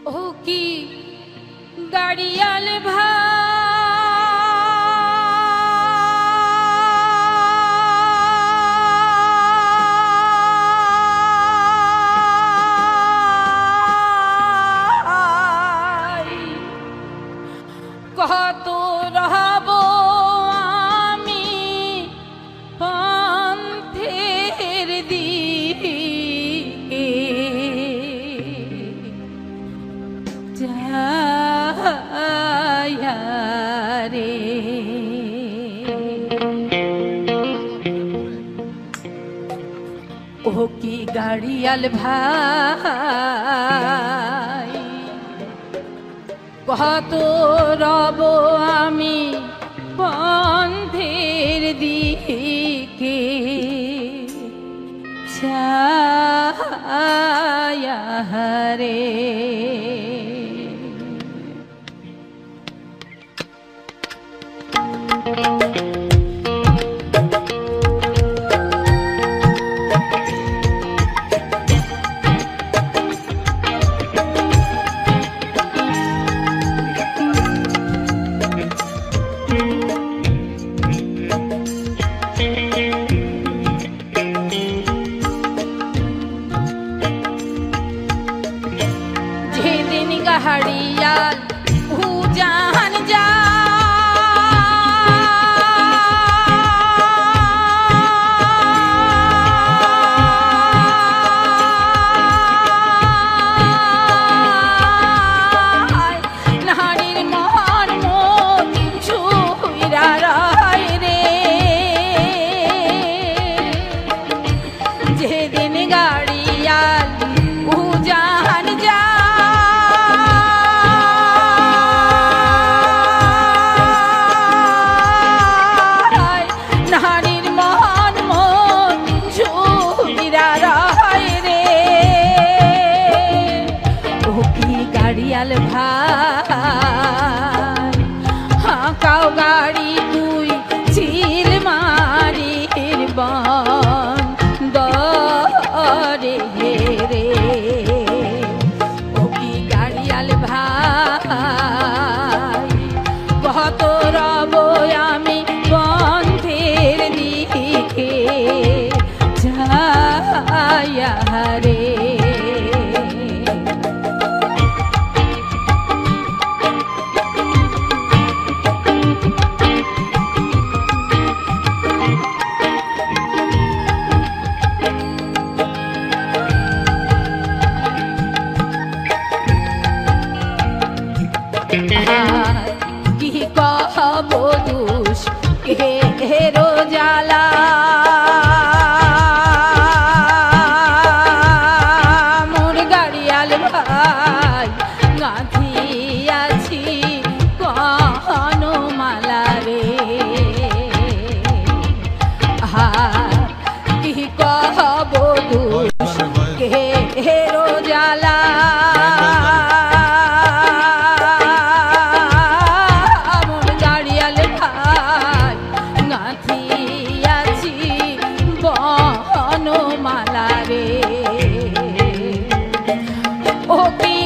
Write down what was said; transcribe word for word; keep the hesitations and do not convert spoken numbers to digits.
ओ की गाड़ियाल भाई কত রহব আমি পন্থের দিকে যায়া রে ও কি গাড়িয়াল ভাই কত রব আমি পন্থের দিকে ছায়া রে हरियाल उजान जा नारीर मोहर मोर छुईरा रहाय रे जे दिन गाड़ियाल उजान जा গাড়িয়াল ভাই হাঁকাও গাড়ি তুই চিল মারির বন দরে রে ও কি গাড়িয়াল ভাই কত রব আমি পন্থের দিকে যায়া রে কি কহব দুষ হেরো জ্বালা মোর গাড়িয়াল ভাই গাঁথিয়াছি কহন মালা রে কি কহব দুষ হেরো জ্বালা মালা রে ও কি